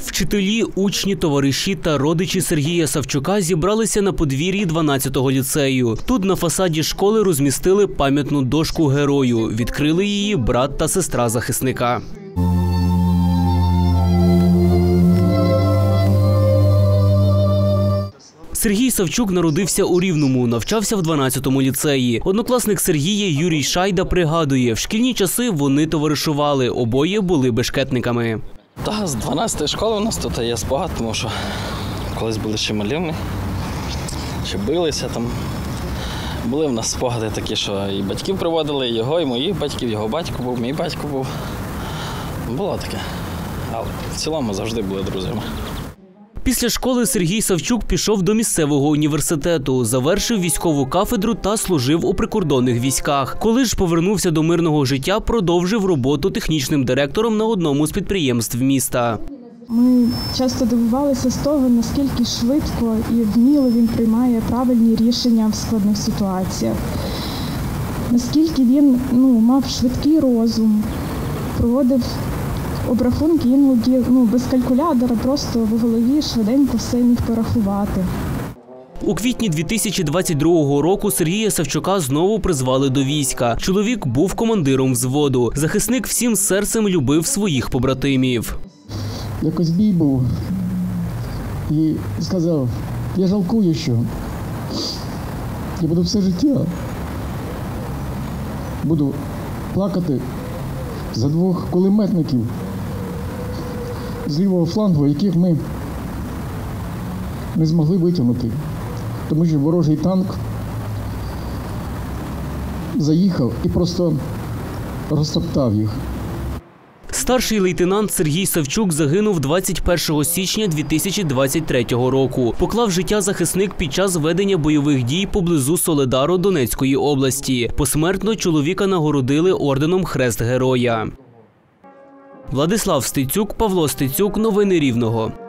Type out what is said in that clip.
Вчителі, учні, товариші та родичі Сергія Савчука зібралися на подвір'ї 12-го ліцею. Тут на фасаді школи розмістили пам'ятну дошку герою. Відкрили її брат та сестра захисника. Сергій Савчук народився у Рівному, навчався в 12-му ліцеї. Однокласник Сергія Юрій Шайда пригадує, в шкільні часи вони товаришували, обоє були бешкетниками. Так, з 12-ї школи у нас тут є спогад, тому що колись були ще малими, ще билися там. Були в нас спогади такі, що і батьків приводили, і його, і моїх батьків, його батько був, мій батько був. Було таке, але в цілому завжди були друзями. Після школи Сергій Савчук пішов до місцевого університету, завершив військову кафедру та служив у прикордонних військах. Коли ж повернувся до мирного життя, продовжив роботу технічним директором на одному з підприємств міста. Ми часто дивувалися з того, наскільки швидко і вміло він приймає правильні рішення в складних ситуаціях. Наскільки він мав швидкий розум, проводив обрахунки іноді без калькулятора, просто в голові швиденько все міг порахувати. У квітні 2022 року Сергія Савчука знову призвали до війська. Чоловік був командиром взводу. Захисник всім серцем любив своїх побратимів. Якось бій був і сказав, я жалкую, що я буду все життя, буду плакати за двох кулеметників з лівого флангу, яких ми не змогли витягнути, тому що ворожий танк заїхав і просто розтоптав їх. Старший лейтенант Сергій Савчук загинув 21 січня 2023 року. Поклав життя захисник під час ведення бойових дій поблизу Соледару Донецької області. Посмертно чоловіка нагородили орденом Хрест Героя. Владислав Стецюк, Павло Стецюк. Новини Рівного.